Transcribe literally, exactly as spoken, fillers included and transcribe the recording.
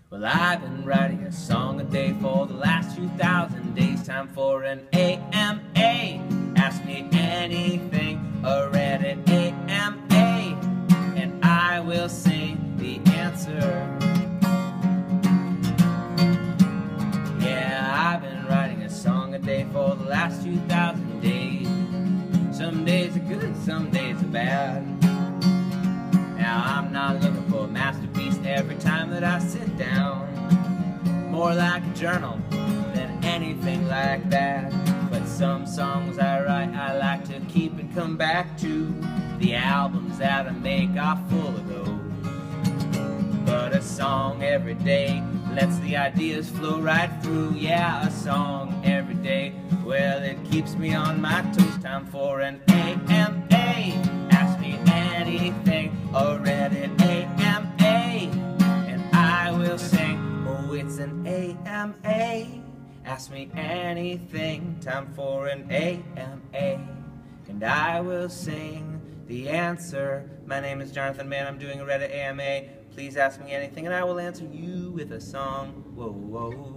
Well, I've been writing a song a day for the last two thousand days. Time for an A M A. Ask me anything, a Reddit A M A, and I will sing the answer. Yeah, I've been writing a song a day for the last two thousand days. Some days are good, some days are bad. Now I'm not looking for a masterpiece every time that I sit down. More like a journal than anything like that. But some songs I write I like to keep and come back to. The albums that I make are full of those. But a song every day lets the ideas flow right through. Yeah, a song every day, well, it keeps me on my toes. Time for an A M A. Ask me anything, a Reddit A M A, and I will sing. Oh, it's an A M A. Ask me anything. Time for an A M A, and I will sing the answer. My name is Jonathan Mann. I'm doing a Reddit A M A. Please ask me anything, and I will answer you with a song. Whoa, whoa.